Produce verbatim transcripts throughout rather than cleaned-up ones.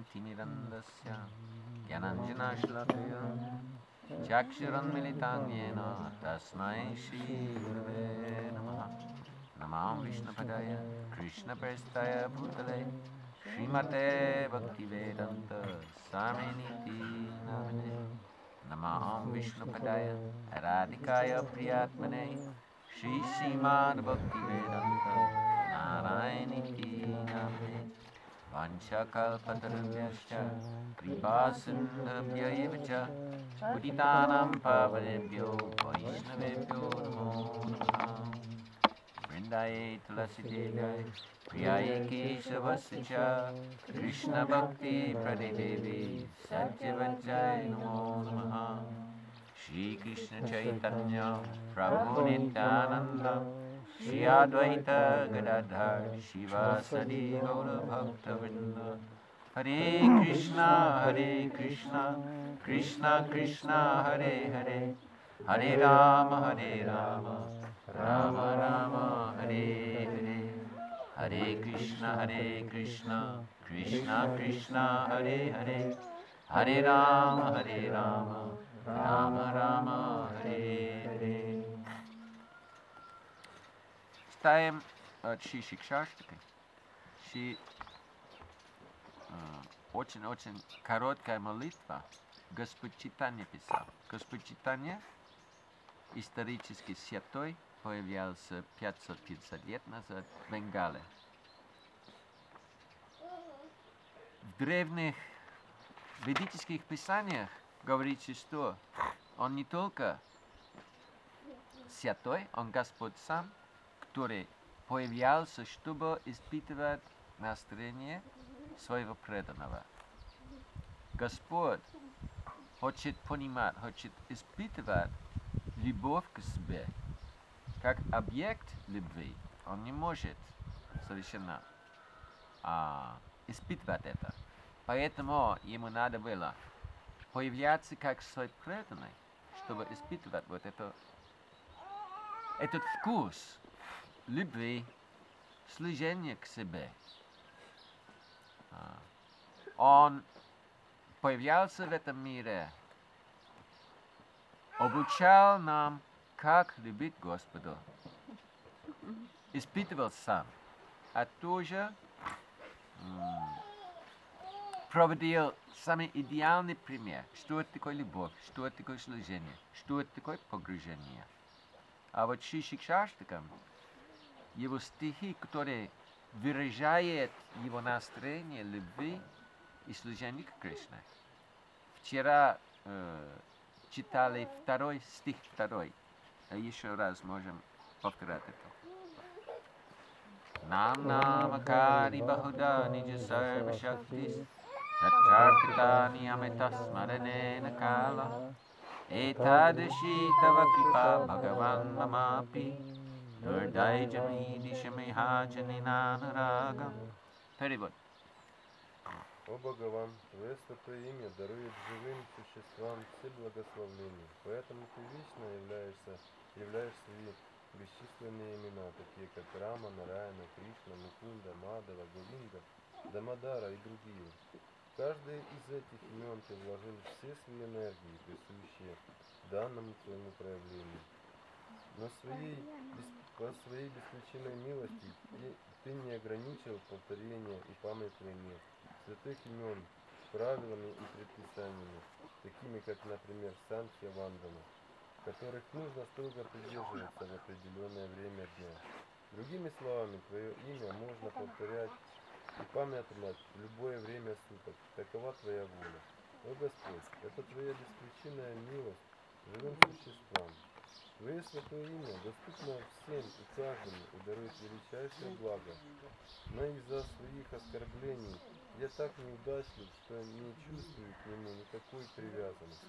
Timirandasya Gyananjanashlakaya Chakshiranmilitan Yena Tasmai Shri Gurave Namaha Namam Vishnupadaya Krishna Prestaya Bhutale Srimate Bhaktivedanta Swaminiti Namane Namam Vishnupadaya Radhikaya Priyatmane Shri Srimad Bhaktivedanta Narayaniti Namane Vanchakalpatarubhyascha Kripasindhabhya eva cha Putitanam pavanebhyo Vaishnavebhyo namo namaha Vrindaye tulasi devai Priyaye keshavasya cha Krishna bhakti pradedevi Satyavajay namo namaha Shri Krishna Chaitanya Prabhu Nityananda Shri Advaita Gadadhar Shivasadi Gaura Bhakta Vrinda Hare Krishna Hare Krishna Krishna Krishna Hare Hare Hare Rama Hare Rama Rama Rama Hare Hare Hare Krishna Hare Krishna Krishna Krishna Hare Hare Hare Rama Hare Rama Rama Rama Hare Hare. Читаем от Шри Шикшаштаки. Шри очень-очень короткая молитва Господь Чайтанья писал. Господь Чайтанья, исторически святой, появился пятьсот пятьдесят лет назад в Бенгале. В древних ведических писаниях говорится, что он не только святой, он Господь сам, который появлялся, чтобы испытывать настроение своего преданного. Господь хочет понимать, хочет испытывать любовь к себе, как объект любви. Он не может совершенно а, испытывать это. Поэтому ему надо было появляться как свой преданный, чтобы испытывать вот это, этот вкус любви, служения к себе. Он появлялся в этом мире, обучал нам, как любить Господа, испытывал сам, а тоже проводил самый идеальный пример, что это такое любовь, что это такое служение, что это такое погружение. А вот Шри Шикшаштакам, его стихи, которые выражают его настроение любви и служения к Кришне. Вчера э, читали второй стих, второй. А еще раз можем повторять это. Нам намакари бахуда ниджа сарва шактис тачарпитани амита смаранена кала этадаши тава крипа бхагаван мамапи Durдай Джамини Шамиха Джанинана Рагам. Перевод. О Бхагаван, Твое святое имя дарует живым существам все благословления, поэтому Ты вечно являешься, являешь свои бесчисленные имена, такие как Рама, Нараяна, Кришна, Мукунда, Мадава, Говинда, Дамадара и другие. Каждый из этих имен Ты вложил все свои энергии, присущие данному Твоему проявлению. Но своей, по своей беспричинной милости ты, ты не ограничил повторение и памятование святых имен правилами и предписаниями, такими как, например, Санхья Вандана, которых нужно строго придерживаться в определенное время дня. Другими словами, твое имя можно повторять и памятовать в любое время суток. Такова твоя воля. О Господь, это твоя беспричинная милость живым существам. Твое святое имя доступно всем и каждому и дарует величайшее благо. Но из-за своих оскорблений я так неудачлив, что не чувствую к нему никакой привязанности.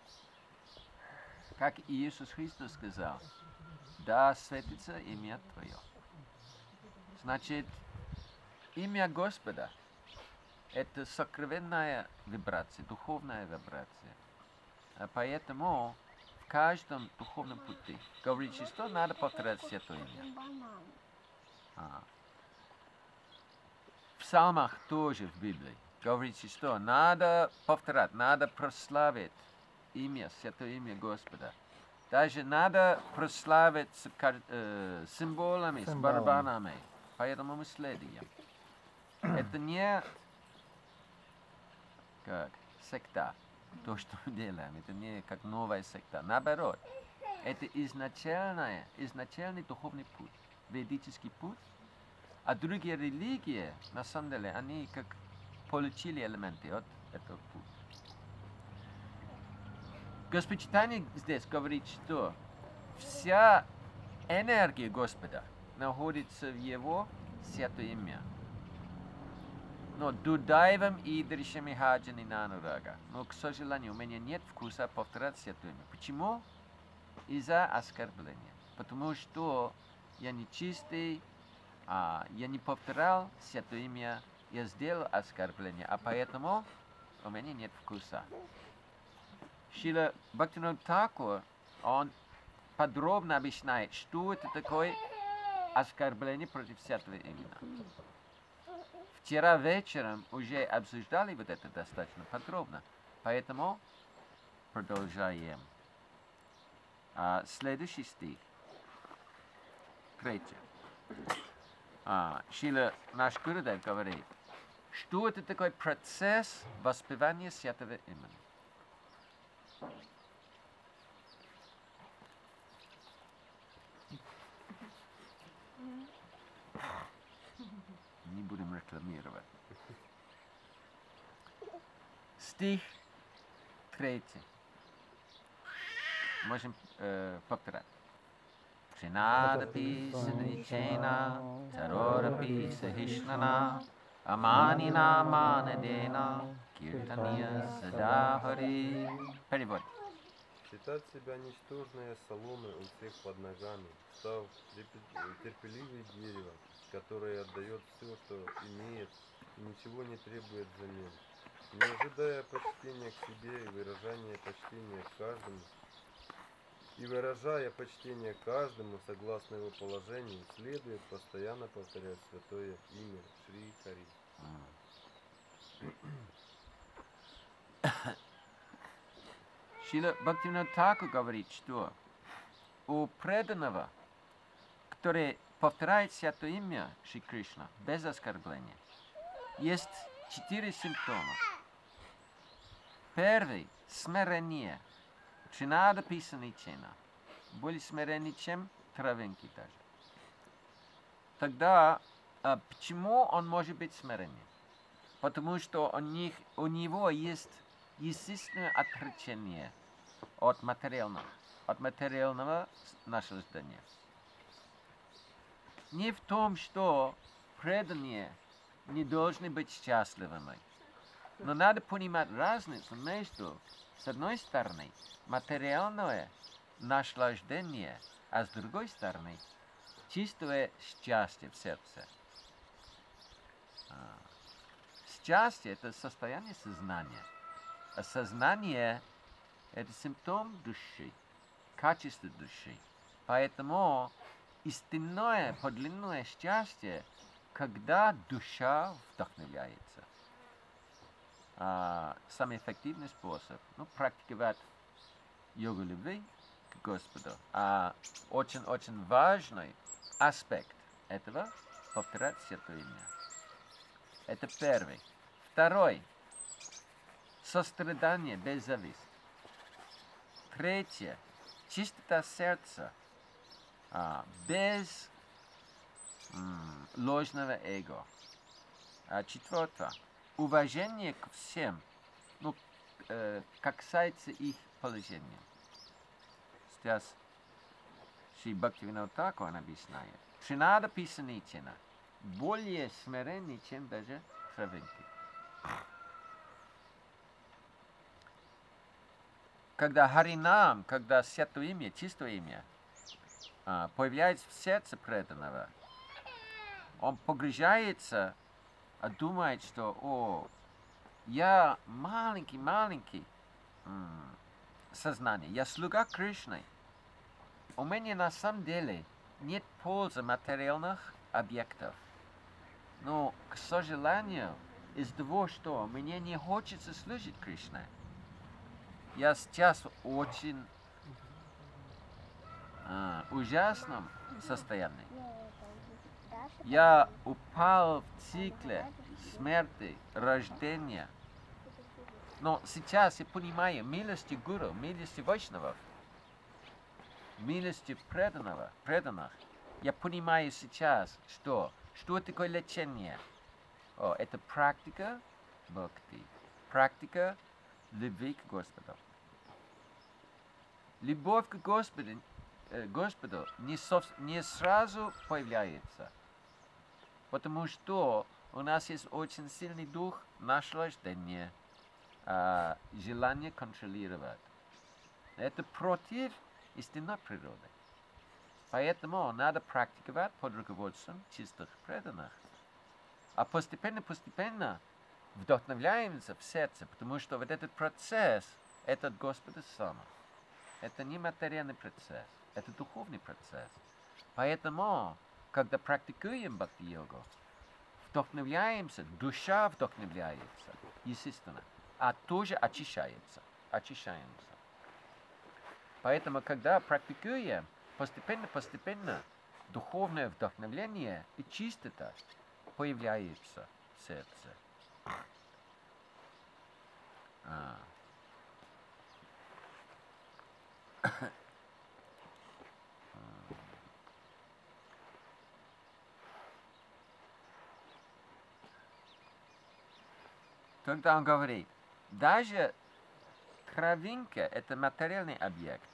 Как Иисус Христос сказал, да светится имя Твое. Значит, имя Господа – это сокровенная вибрация, духовная вибрация. А поэтому в каждом духовном пути говорится, что надо повторять святое имя. А. В псалмах тоже в Библии говорите, что надо повторять, надо прославить имя, святое имя Господа. Даже надо прославить с э, символами, с барабанами. Поэтому мы следуем. Это не как секта, то, что мы делаем. Это не как новая секта. Наоборот, это изначальная, изначальный духовный путь, ведический путь. А другие религии, на самом деле, они как получили элементы от этого пути. Господь Чайтанья здесь говорит, что вся энергия Господа находится в Его святое имя. Но дудайвам и дришами хаджани нанурага. Но, к сожалению, у меня нет вкуса повторять святое имя. Почему? Из-за оскорбления. Потому что я нечистый, а, я не повторял святое имя, я сделал оскорбление, а поэтому у меня нет вкуса. Шрила Бхактивинода Тхакур, он подробно объясняет, что это такое оскорбление против святого имени. Вчера вечером уже обсуждали вот это достаточно подробно, поэтому продолжаем. А, следующий стих. Третий. А, Шрила наш Гурудев говорит, что это такой процесс воспевания святого имени. Не будем рекламировать. Стих третий. Можем э, повторять. Шинадапи садничена, тарорапи сахишнана, аманина манадена, киртания садахари. Перевод. Считать себя ничтожной соломой у всех под ногами, став терпеливое дерево, которое отдает все, что имеет, и ничего не требует взамен, не ожидая почтения к себе и выражания почтения к каждому, и выражая почтение каждому согласно его положению, следует постоянно повторять святое имя Шри Хари. Шрила Бхактивинода Тхакур говорит, что у преданного, который повторяет святое имя Шри Кришна без оскорбления, есть четыре симптома. Первый – смирение. Шинадапи саничена. Более смиренный, чем травинки даже. Тогда а почему он может быть смиренным? Потому что у, них, у него есть естественное отречение от материального, от материального наслаждения. Не в том, что преданные не должны быть счастливыми. Но надо понимать разницу между, с одной стороны, материальное наслаждение, а с другой стороны, чистое счастье в сердце. А, счастье – это состояние сознания. А сознание – это симптом души, качество души. Поэтому истинное, подлинное счастье, когда душа вдохновляется. А, самый эффективный способ ну, практиковать йогу любви к Господу. А очень-очень важный аспект этого – повторять святое имя. Это первый. Второй – сострадание без зависти. Третье – чистота сердца, а, без м, ложного эго. А четвертое – уважение к всем, ну, э, как касается их положения. Сейчас Шри Бхактивинода Тхакур объясняет. Шинадапи саничена. Более смиренный, чем даже травинки. Когда Харинам, когда святое имя, чистое имя, а, появляется в сердце преданного, он погружается, а думает, что о, я маленький-маленький сознание, я слуга Кришны. У меня на самом деле нет пользы материальных объектов. Но, к сожалению, из-за того, что мне не хочется служить Кришне. Я сейчас в очень а, ужасном состоянии. Я упал в цикле смерти, рождения. Но сейчас я понимаю милости Гуру, милости Вайшнавов, милости преданного, преданных. Я понимаю сейчас, что, что такое лечение. О, это практика бхакти, практика любви к Господу. Любовь к Господу, э, Господу не, сов, не сразу появляется, потому что у нас есть очень сильный дух наслаждения, э, желание контролировать. Это против истинной природы. Поэтому надо практиковать под руководством чистых преданных. А постепенно-постепенно вдохновляемся в сердце, потому что вот этот процесс, это от Господа сам. Это не материальный процесс, это духовный процесс. Поэтому, когда практикуем бхакти-йогу, вдохновляемся, душа вдохновляется, естественно, а тоже очищается, очищаемся. Поэтому, когда практикуем, постепенно-постепенно духовное вдохновление и чистота появляется в сердце. А. Тогда он говорит, даже травинка – это материальный объект.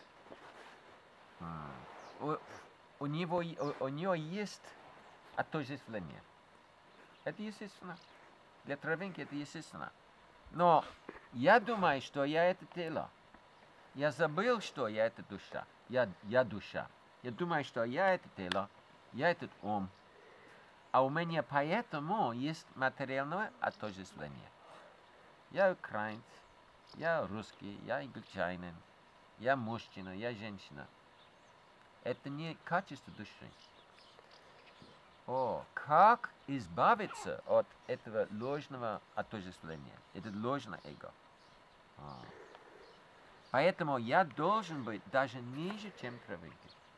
У, у, него, у, у нее есть отождествление. Это естественно. Для травинки это естественно. Но я думаю, что я это тело. Я забыл, что я это душа. Я, я душа. Я думаю, что я это тело, я этот ум. А у меня поэтому есть материальное отождествление. Я украинец, я русский, я англичанин, я мужчина, я женщина. Это не качество души. О, как избавиться от этого ложного отождествления, это ложное эго. О. Поэтому я должен быть даже ниже, чем травинки.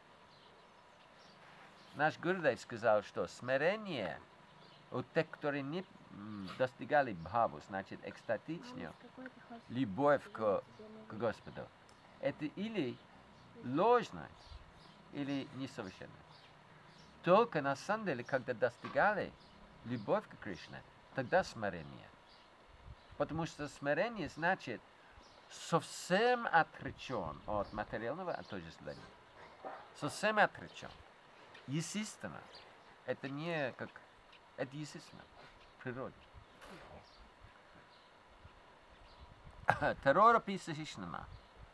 Наш Гурудев сказал, что смирение у тех, которые не достигали бхаву, значит экстатичную любовь к, к Господу, это или ложное, или несовершенное. Только на самом деле, когда достигали любовь к Кришне, тогда смирение. Потому что смирение значит совсем отречен от материального отождествления. Совсем отречен. Естественно. Это не как... Это естественно. В природе. Терора писахишнана.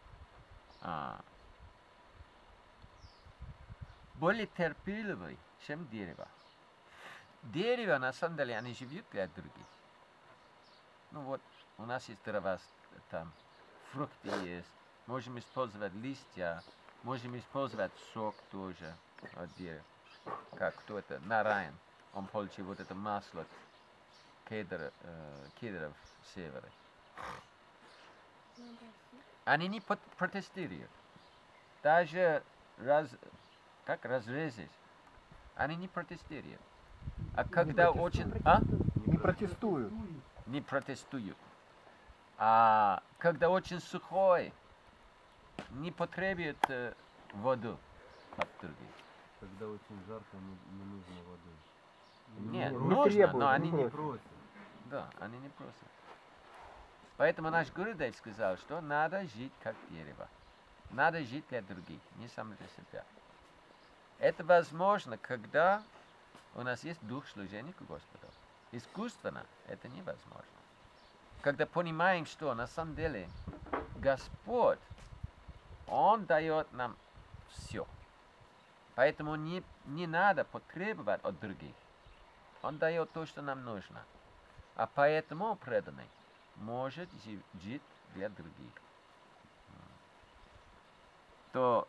Более терпеливый, чем дерево. Дерево, на самом деле, они живут для других. Ну вот, у нас есть дрова, там, фрукты есть, можем использовать листья, можем использовать сок тоже от дерева. Как кто это? Нараян. Он получил вот это масло кедр, э, кедров севера. Они не протестируют. Даже раз, как разрезать, они не протестируют. А когда не очень... А? Не протестуют. Не протестуют. А когда очень сухой, не потребует э, воду от других. Когда очень жарко, не, не нужно воды. Нет, не нужно, требуют, но они не не просят. Да, они не просят. Поэтому наш Гурудев сказал, что надо жить как дерево. Надо жить для других, не сам для себя. Это возможно, когда у нас есть дух служения к Господу. Искусственно это невозможно. Когда понимаем, что на самом деле Господь, Он дает нам все. Поэтому не, не надо потребовать от других. Он дает то, что нам нужно. А поэтому преданный может жить для других. То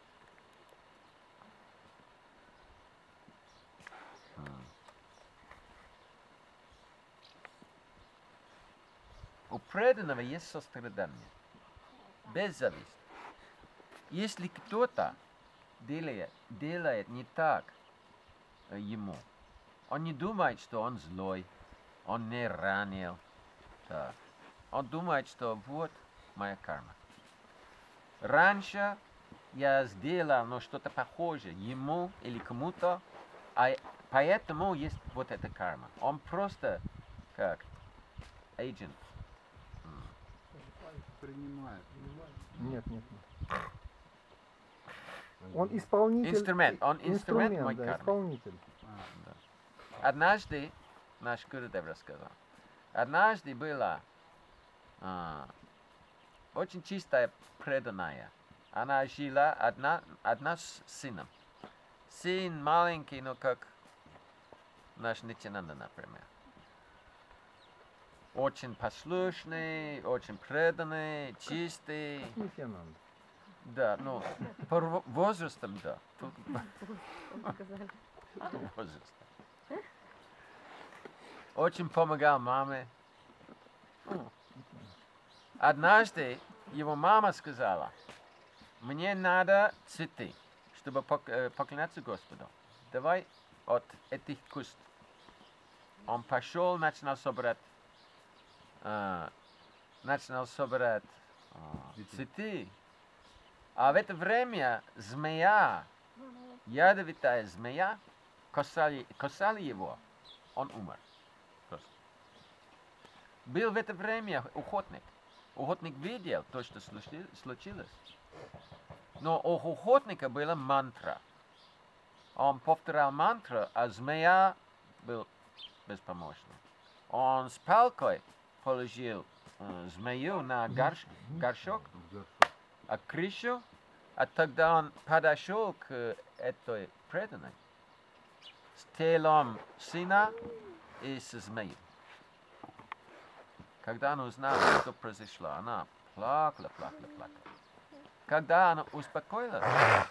У преданного есть сострадание, без зависти. Если кто-то делает, делает не так э, ему, он не думает, что он злой, он не ранил. Так. Он думает, что вот моя карма. Раньше я сделал ну, что-то похожее ему или кому-то, а поэтому есть вот эта карма. Он просто как agent. Принимает. Нет, нет, нет. Он исполнитель. Инструмент. Он инструмент моей да, кармы. исполнитель. А, Да. Однажды наш Гурудев рассказал. Однажды была а, очень чистая преданная. Она жила одна, одна с сыном. Сын маленький, но как наш Нитянанда, например. Очень послушный, очень преданный, чистый. Нитянанда. Да, ну, по ро- возрастам, да. По- Сказали. по возрасту. Очень помогал маме. Однажды его мама сказала, мне надо цветы, чтобы пок- э, поклоняться Господу. Давай от этих куст. Он пошел, начал собирать, э, начал собирать э, цветы. А в это время змея, ядовитая змея, кусали, кусали его. Он умер. Просто. Был в это время охотник. Охотник видел то, что случи- случилось. Но у охотника была мантра. Он повторял мантру, а змея был беспомощный. Он с палкой положил э, змею на горш- горшок, а крышу, а тогда он подошел к этой преданной с телом сына и со змеей. Когда она узнала, что произошло, она плакала, плакала, плакала. Когда она успокоилась,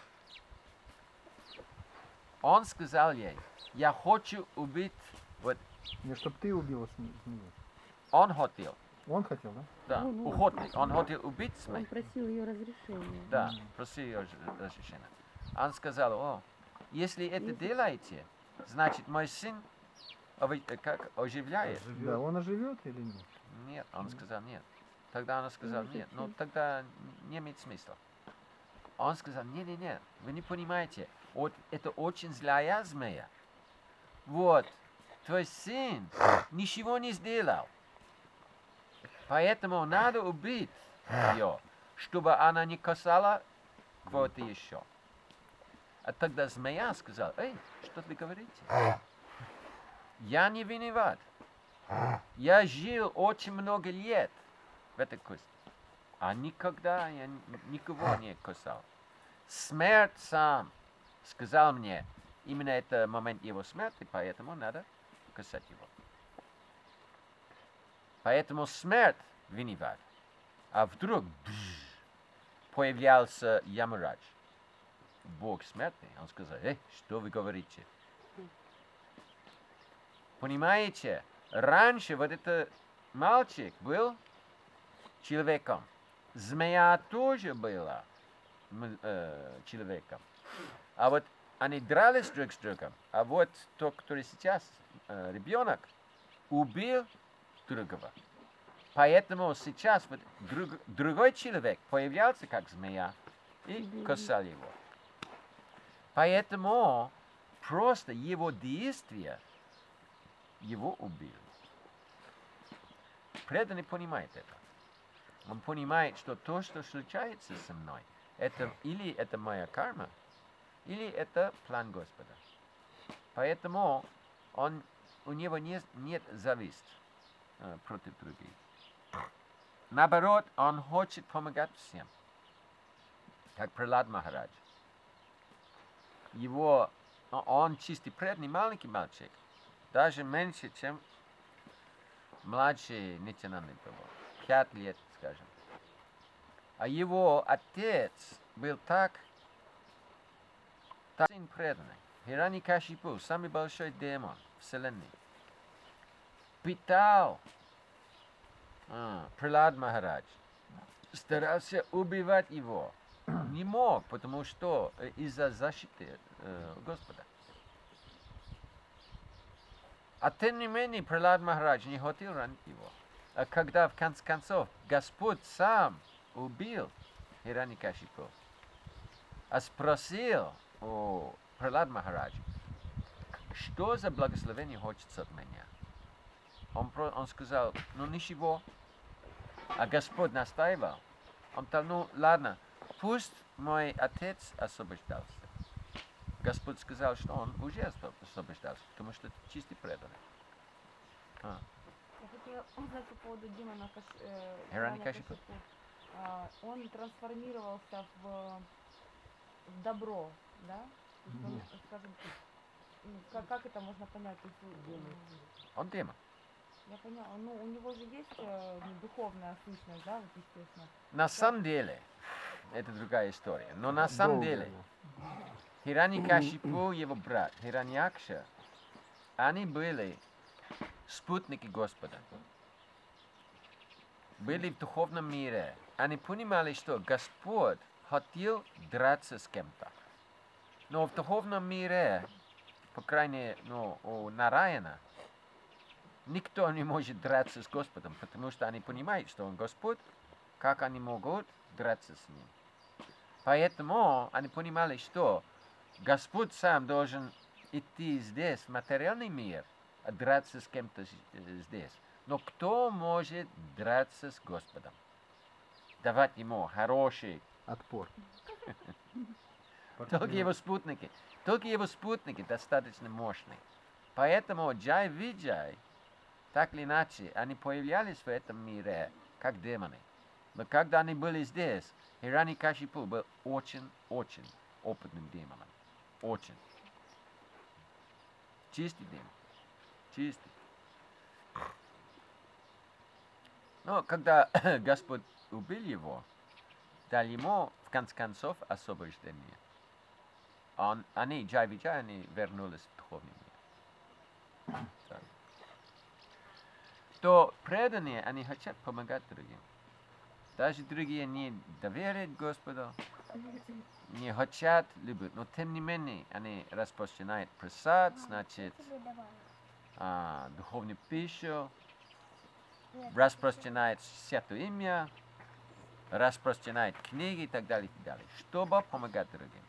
он сказал ей, я хочу убить, вот Не, чтоб ты убила сме- змею. он хотел, Он хотел, да? да, Ну, ну, охотник, он хотел убить Он змею. просил ее разрешения. Да, просил ее ж- разрешения. Он сказал, о, если это делаете, значит мой сын ови- э, как оживляет. Да, он оживет или нет? Нет, он сказал нет. Тогда она сказала Ну, нет, ну зачем? тогда не имеет смысла. Он сказал, нет, нет, нет, вы не понимаете, вот это очень злая змея. Вот, твой сын ничего не сделал. Поэтому надо убить ее, чтобы она не касала кого-то еще. А тогда змея сказала, эй, что вы говорите? Я не виноват. Я жил очень много лет в этой кусте, а никогда я н- никого не кусал. Смерть сам сказал мне, именно это момент его смерти, поэтому надо кусать его. Поэтому смерть виноват. А вдруг бжж, появлялся Ямарадж, бог смерти. Он сказал, эй, что вы говорите? Понимаете, раньше вот этот мальчик был человеком. Змея тоже была м- э, человеком. А вот они дрались друг с другом. А вот тот, который сейчас э, ребенок, убил другого. Поэтому сейчас вот друг- другой человек появлялся как змея и кусал его. Поэтому просто его действия его убили. Преданный понимает это. Он понимает, что то, что случается со мной, это или это моя карма, или это план Господа. Поэтому он, у него не, нет зависти э, против других. Наоборот, он хочет помогать всем. Как Пралад Махарадж. Его, он чистый преданный маленький мальчик. Даже меньше, чем младший Нитянанда был. Пять лет, скажем. А его отец был так, так преданный. Хираньякашипу, самый большой демон Вселенной, питал А, Пралад Махарадж старался убивать его. Не мог, потому что э, из-за защиты э, Господа. А тем не менее, Пралад Махарадж не хотел ранить его. А когда в конце концов Господь сам убил Хираньякашипу, а спросил у Пралад Махараджа, что за благословение хочется от меня? Он, про, он сказал, ну ничего. А Господь настаивал. Он сказал, ну ладно, пусть мой отец освобождался. Господь сказал, что он уже освобождался, потому что это чистый преданный. А. Я хотела узнать по поводу демона Каш... э, Хираньякашипу. Хираньякашипу. А, он трансформировался в, в добро, да? То есть он, Нет. скажем, ну, как, как это можно понять? То есть, м, Он демон. я поняла, ну у него же есть э, ну, духовная сущность, да, вот естественно. На самом деле, это другая история, но на самом Долго, деле, да. Хираньякашипу, его брат, Хираньякша, они были спутники Господа. Были в духовном мире. Они понимали, что Господь хотел драться с кем-то. Но в духовном мире, по крайней мере, ну, у Нараяна, никто не может драться с Господом, потому что они понимают, что Он Господь, как они могут драться с Ним. Поэтому они понимали, что Господь сам должен идти здесь, в материальный мир, а драться с кем-то здесь. Но кто может драться с Господом? Давать Ему хороший... Отпор. Только его спутники. Только его спутники достаточно мощные. Поэтому Джай Виджай, так или иначе, они появлялись в этом мире, как демоны. Но когда они были здесь, Хираньякашипу был очень-очень опытным демоном. Очень. Чистый демон. Чистый. Но когда Господь убил его, дал ему, в конце концов, освобождение. Он, они, Джай Виджай, они вернулись в духовный мир. Так. То преданные, они хотят помогать другим. Даже другие не доверяют Господу, не хотят любить, но тем не менее они распространяют прасад, значит, а, духовную пищу, распространяют святое имя, распространяют книги и так далее, и так далее, чтобы помогать другим.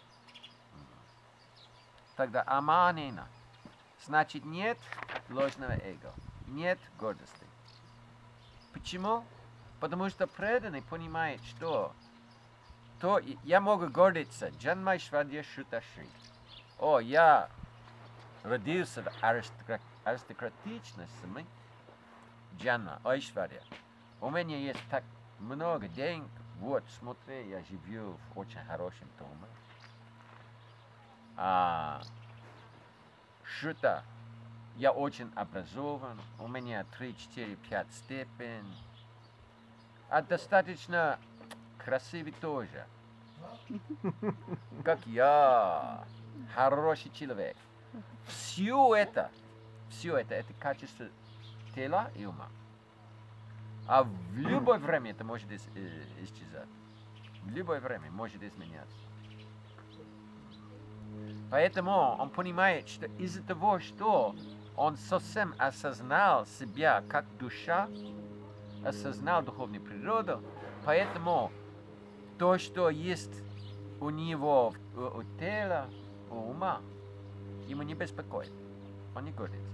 Тогда аманина, значит нет ложного эго, нет гордости. Почему? Потому что преданный понимает, что то я могу гордиться, Джанмайшварья Шуташри. О, я родился в аристокра- аристократичной семье, Джанма, Айшварья. У меня есть так много денег, вот, смотри, я живу в очень хорошем доме. А, Шута, я очень образован, у меня три, четыре, пять степень. А достаточно красивый тоже. Как я, хороший человек. Все это, все это, это качество тела и ума. А в любое время это может ис- э, исчезать. В любое время может изменяться. Поэтому он понимает, что из-за того, что он совсем осознал себя как душа, осознал духовную природу, поэтому то, что есть у него, у, у тела, у ума, ему не беспокоит. Он не гордится.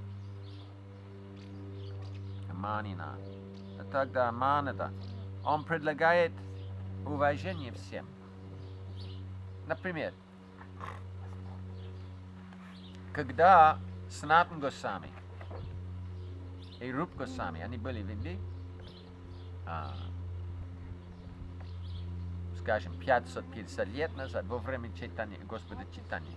Манина. А тогда манада. Он предлагает уважение всем. Например, когда Санатан Госвами и Руп Госвами, они были в Индии, а, скажем, пятьсот пятьдесят лет назад, во время читания Господа Читания.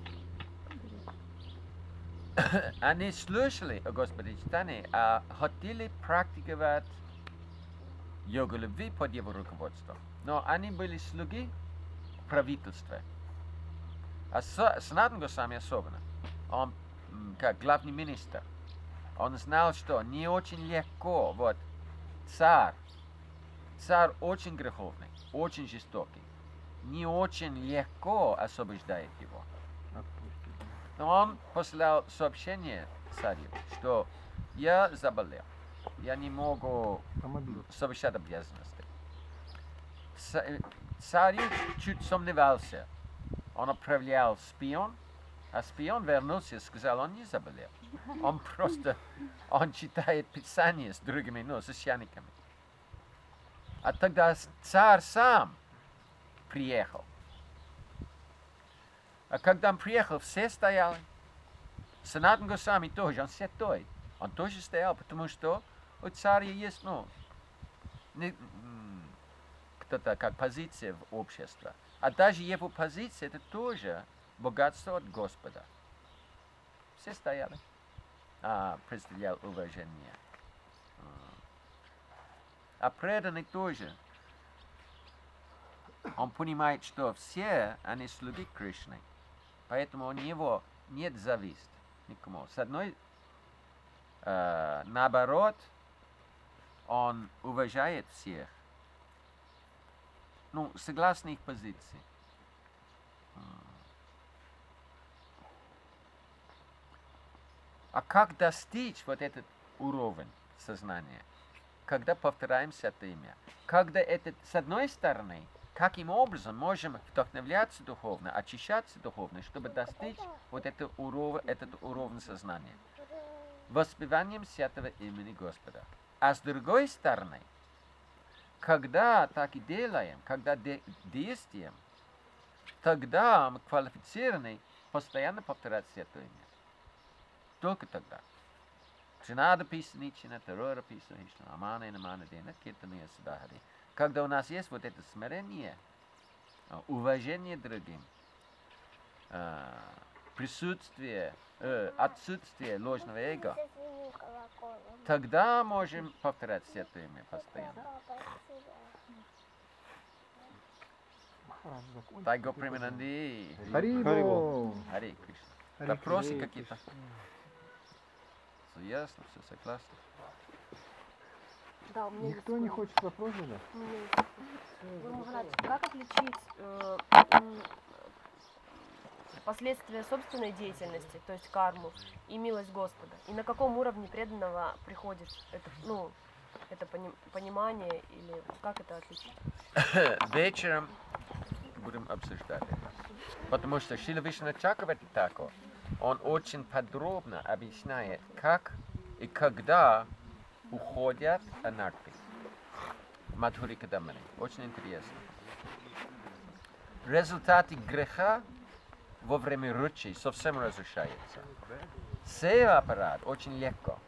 Они слушали о Господе Читании, а хотели практиковать йогу любви под его руководством. Но они были слуги правительства. А Санатан Госвами особенно. Он, как главный министр, он знал, что не очень легко вот царь, царь очень греховный, очень жестокий, не очень легко освобождает его. Отпустит. Но он послал сообщение царю, что я заболел, я не могу Помобил. совершать обязанности. Ца- Царь чуть сомневался. Он отправлял шпион, а шпион вернулся и сказал, он не заболел. Он просто, он читает Писание с другими, ну, священниками. А тогда царь сам приехал. А когда он приехал, все стояли. Санатан Госвами тоже, он святой. Он тоже стоял, потому что у царя есть, ну, не, м, кто-то как позиция в обществе. А даже его позиция, это тоже богатство от Господа. Все стояли. А, представлял уважение. А преданный тоже. Он понимает, что все они слуги Кришны. Поэтому у него нет зависти никому. С одной, э, наоборот, он уважает всех. Ну, согласно их позиции. А как достичь вот этот уровень сознания? Когда повторяем это имя. Когда это, с одной стороны, каким образом можем вдохновляться духовно, очищаться духовно, чтобы достичь вот этого уровня, этот уровень сознания. Воспеванием святого имени Господа. А с другой стороны, когда так и делаем, когда де- действуем, тогда мы квалифицированы постоянно повторять святое имя. Только тогда. Шинада писаничина, терора писаничина, амана и намана дена, киртания садахари. Когда у нас есть вот это смирение, уважение другим, присутствие, отсутствие ложного эго, тогда можем повторять святое имя постоянно. Тайго Примананди. Харибо. Хари Кришна. Хари Вопросы Кришна. какие-то? Все ясно, все согласно. Да, у меня есть Никто не вопрос. хочет вопрос задать? У меня есть вопрос. Гуру Махарадж, как отличить э, м, последствия собственной деятельности, то есть карму, и милость Господа? И на каком уровне преданного приходит это, ну, это пони- понимание, или как это отличить? Вечером будем обсуждать это. Потому что Шрила Вишванатха Чакраварти Тхакур, он очень подробно объясняет, как и когда уходят анархи. Мадхурика Дамани. Очень интересно. Результаты греха во время ручи совсем разрушаются. Сева аппарат очень легко.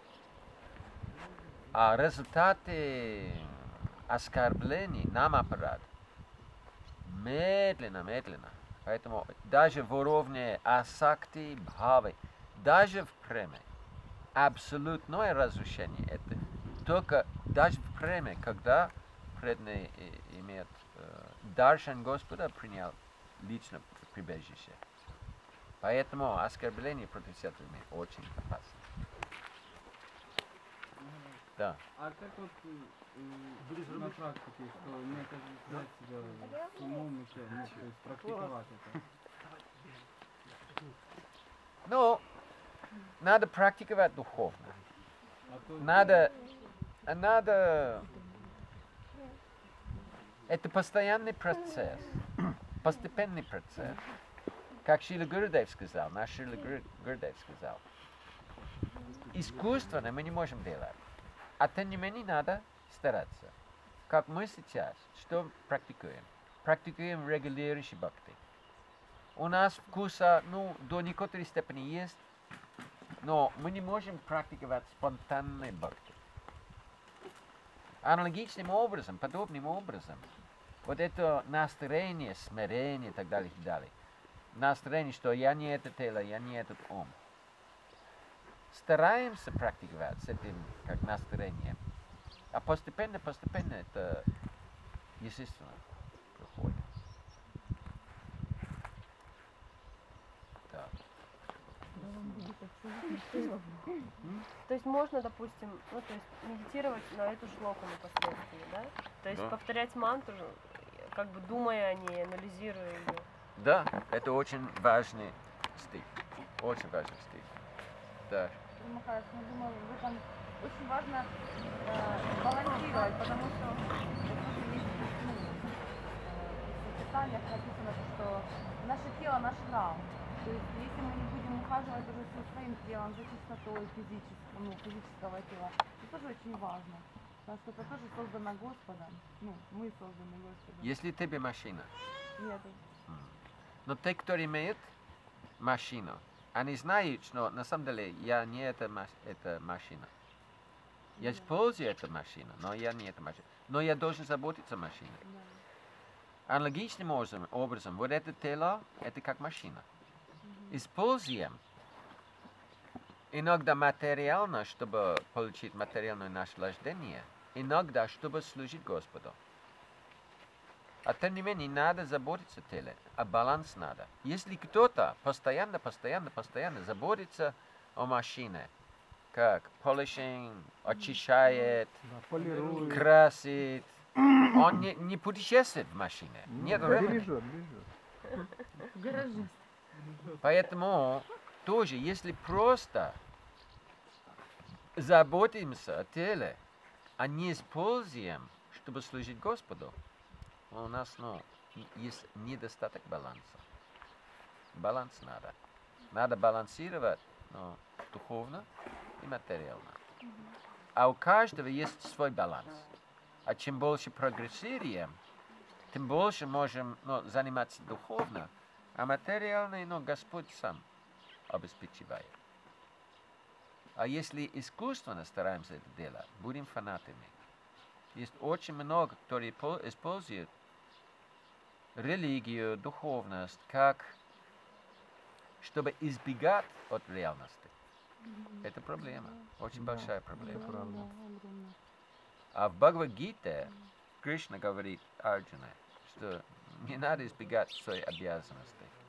А результаты оскорблений нам аппарат медленно, медленно. Поэтому даже в уровне асакти, бхавы, даже в преме, абсолютное разрушение это только даже в преме, когда преданный имеет э, даршан Господа, принял лично прибежище. Поэтому оскорбление против святого имя очень опасно. Да. А как вот э, на практике, что не отождествлять себя с умом и все, ну, то есть практиковать это? Ну, надо практиковать духовно. А то Надо, надо, это постоянный процесс, постепенный процесс. Как Шрила Гурудев сказал, наш Шрила Гуру- Гурудев сказал, искусственно мы не можем делать, а тем не менее надо стараться. Как мы сейчас, что практикуем? Практикуем регулирующий бхакти. У нас вкуса, ну, до некоторой степени есть, но мы не можем практиковать спонтанный бхакти. Аналогичным образом, подобным образом, вот это настроение, смирение и так далее, и так далее. Настроение, что я не это тело, я не этот ум. Стараемся практиковать с этим как настроением. А постепенно, постепенно это естественно проходит. Да. То есть можно, допустим, ну то есть медитировать на эту шлоку непосредственно, да? То есть Да. повторять мантру, как бы думая о ней, анализируя ее. Да, это очень важный стих. Очень важный стих. Да. Махарадж, я думаю, в этом очень важно э, балансировать, потому что вот тоже есть, ну, э, в Писаниях написано, что наше тело наш храм. То есть если мы не будем ухаживать уже со своим телом, за чистотой физического, ну, физического тела, это тоже очень важно. Потому что это тоже создано Господом. Ну, мы созданы Господом. Если тебе машина, Нет. но те, кто имеет машину, они знают, что на самом деле я не эта, маш... эта машина. Я использую эту машину, но я не эта машина. Но я должен заботиться о машине. Да. Аналогичным образом, образом, вот это тело, это как машина. Используем иногда материально, чтобы получить материальное наслаждение, иногда, чтобы служить Господу. А тем не менее, надо заботиться о теле, а баланс надо. Если кто-то постоянно, постоянно, постоянно заботится о машине, как polishing, очищает, Да, полирует. красит, он не, не путешествует в машине. Нет времени. Бережет, бережет. Гаражист. Поэтому тоже, если просто заботимся о теле, а не используем, чтобы служить Господу, у нас ну, есть недостаток баланса. Баланс надо. Надо балансировать ну, духовно и материально. А у каждого есть свой баланс. А чем больше прогрессируем, тем больше можем ну, заниматься духовно, а материально ну, Господь сам обеспечивает. А если искусственно стараемся это делать, будем фанатами. Есть очень много, которые используют религию, духовность, как чтобы избегать от реальности. Это проблема, очень Да, большая это проблема. правда. А в Бхагавад-гите Кришна говорит Арджуне, что не надо избегать своей обязанности.